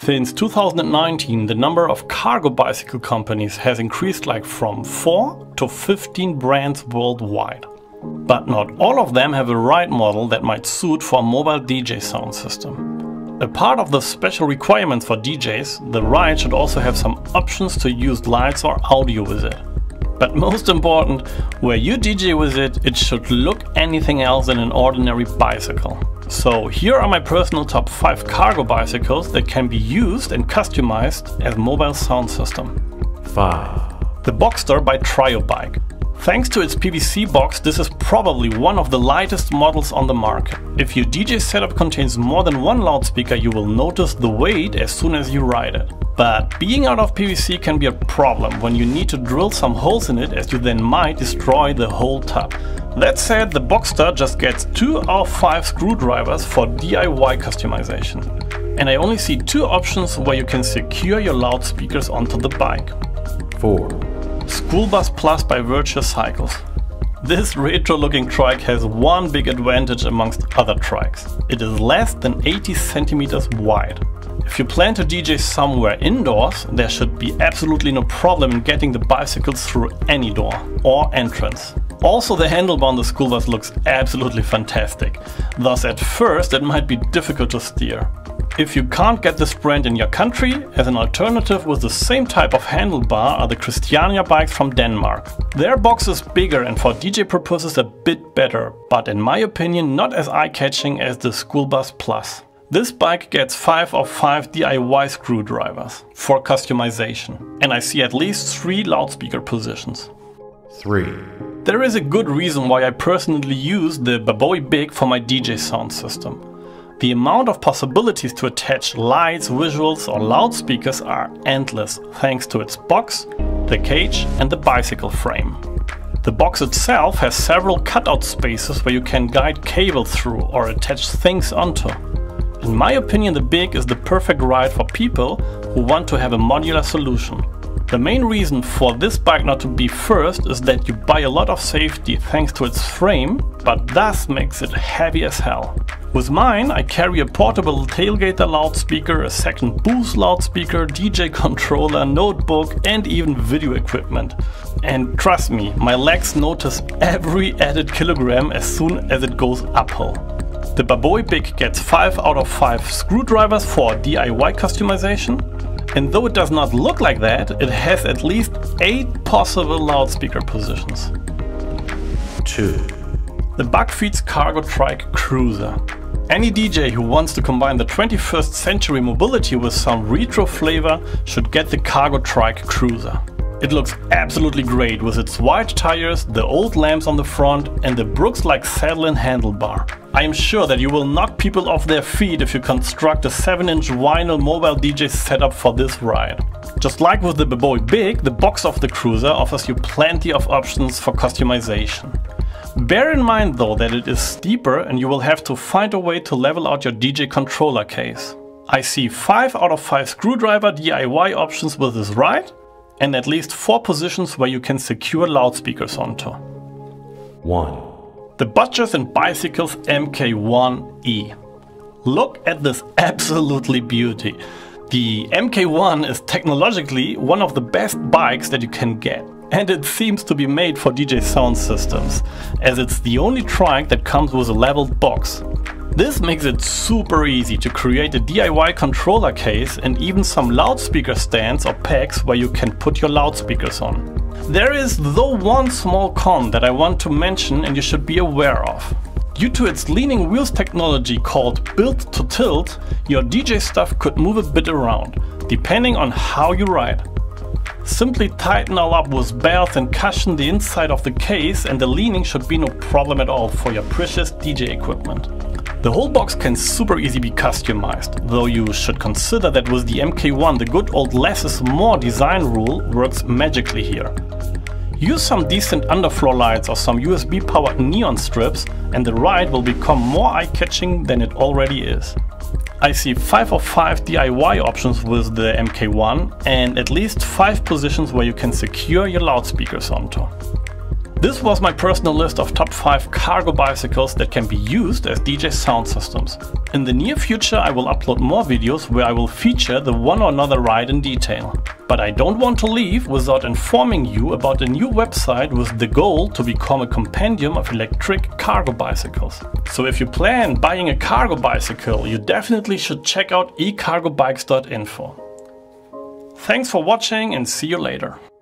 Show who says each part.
Speaker 1: Since 2019, the number of cargo bicycle companies has increased from 4 to 15 brands worldwide. But not all of them have a ride model that might suit for a mobile DJ sound system. A part of the special requirements for DJs, the ride should also have some options to use lights or audio with it. But most important, where you DJ with it, it should look anything else than an ordinary bicycle. So here are my personal top 5 cargo bicycles that can be used and customized as mobile sound system.
Speaker 2: 5.
Speaker 1: The Boxter by Qroft. Thanks to its PVC box, this is probably one of the lightest models on the market. If your DJ setup contains more than one loudspeaker, you will notice the weight as soon as you ride it. But being out of PVC can be a problem when you need to drill some holes in it, as you then might destroy the whole tub. That said, the Boxter just gets 2 out of 5 screwdrivers for DIY customization. And I only see 2 options where you can secure your loudspeakers onto the bike.
Speaker 2: 4.
Speaker 1: School Bus Plus by Virtuous Cycles. This retro-looking trike has one big advantage amongst other trikes. It is less than 80 centimeters wide. If you plan to DJ somewhere indoors, there should be absolutely no problem in getting the bicycles through any door or entrance. Also, the handlebar on the school bus looks absolutely fantastic, thus at first it might be difficult to steer. If you can't get this brand in your country, as an alternative with the same type of handlebar are the Christiania bikes from Denmark. Their box is bigger and for DJ purposes a bit better, but in my opinion not as eye-catching as the School Bus Plus. This bike gets 5 of 5 DIY screwdrivers for customization, and I see at least 3 loudspeaker positions.
Speaker 2: 3.
Speaker 1: There is a good reason why I personally use the Boxter Big for my DJ sound system. The amount of possibilities to attach lights, visuals or loudspeakers are endless thanks to its box, the cage and the bicycle frame. The box itself has several cutout spaces where you can guide cables through or attach things onto. In my opinion, the Big is the perfect ride for people who want to have a modular solution. The main reason for this bike not to be first is that you buy a lot of safety thanks to its frame, but thus makes it heavy as hell. With mine, I carry a portable tailgater loudspeaker, a second boost loudspeaker, DJ controller, notebook and even video equipment. And trust me, my legs notice every added kilogram as soon as it goes uphill. The Boxter Big gets 5 out of 5 screwdrivers for DIY customization. And though it does not look like that, it has at least 8 possible loudspeaker positions.
Speaker 2: 2.
Speaker 1: The Buckfeed's Cargo Trike Cruiser. Any DJ who wants to combine the 21st century mobility with some retro flavor should get the Cargo Trike Cruiser. It looks absolutely great with its wide tires, the old lamps on the front and the Brooks-like saddle and handlebar. I am sure that you will knock people off their feet if you construct a 7-inch vinyl mobile DJ setup for this ride. Just like with the Boxter Big, the box of the Cruiser offers you plenty of options for customization. Bear in mind though that it is steeper and you will have to find a way to level out your DJ controller case. I see 5 out of 5 screwdriver DIY options with this ride and at least 4 positions where you can secure loudspeakers onto.
Speaker 2: 1.
Speaker 1: The Butchers and Bicycles MK1E. Look at this absolutely beauty. The MK1 is technologically one of the best bikes that you can get. And it seems to be made for DJ sound systems, as it's the only trike that comes with a leveled box. This makes it super easy to create a DIY controller case and even some loudspeaker stands or pegs where you can put your loudspeakers on. There is though one small con that I want to mention and you should be aware of. Due to its leaning wheels technology called built to tilt, your DJ stuff could move a bit around, depending on how you ride. Simply tighten all up with belts and cushion the inside of the case and the leaning should be no problem at all for your precious DJ equipment. The whole box can super easy be customized, though you should consider that with the MK1 the good old less is more design rule works magically here. Use some decent underfloor lights or some USB powered neon strips and the ride will become more eye-catching than it already is. I see 5 of 5 DIY options with the MK1 and at least 5 positions where you can secure your loudspeakers onto. This was my personal list of top 5 cargo bicycles that can be used as DJ sound systems. In the near future I will upload more videos where I will feature the one or another ride in detail. But I don't want to leave without informing you about a new website with the goal to become a compendium of electric cargo bicycles. So if you plan buying a cargo bicycle, you definitely should check out ecargobikes.info. Thanks for watching and see you later.